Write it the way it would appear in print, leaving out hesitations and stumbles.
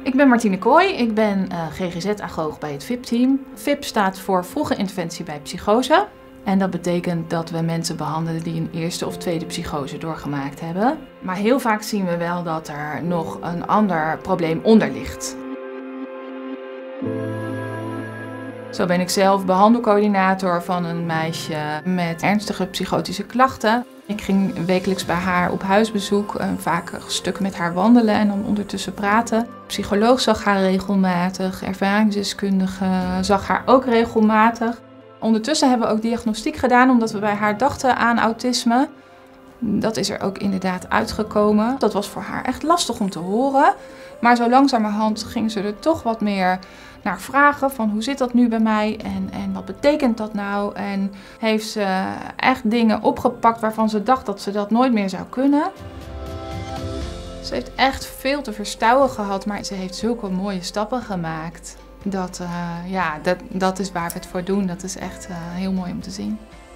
Ik ben Martine Kooi, ik ben GGZ-agoog bij het VIP-team. VIP staat voor vroege interventie bij psychose. En dat betekent dat we mensen behandelen die een eerste of tweede psychose doorgemaakt hebben. Maar heel vaak zien we wel dat er nog een ander probleem onder ligt. Zo ben ik zelf behandelcoördinator van een meisje met ernstige psychotische klachten. Ik ging wekelijks bij haar op huisbezoek, vaak een stuk met haar wandelen en dan ondertussen praten. De psycholoog zag haar regelmatig, ervaringsdeskundige zag haar ook regelmatig. Ondertussen hebben we ook diagnostiek gedaan omdat we bij haar dachten aan autisme. Dat is er ook inderdaad uitgekomen. Dat was voor haar echt lastig om te horen. Maar zo langzamerhand ging ze er toch wat meer naar vragen van hoe zit dat nu bij mij en wat betekent dat nou? En heeft ze echt dingen opgepakt waarvan ze dacht dat ze dat nooit meer zou kunnen. Ze heeft echt veel te verstouwen gehad, maar ze heeft zulke mooie stappen gemaakt. Dat is waar we het voor doen. Dat is echt heel mooi om te zien.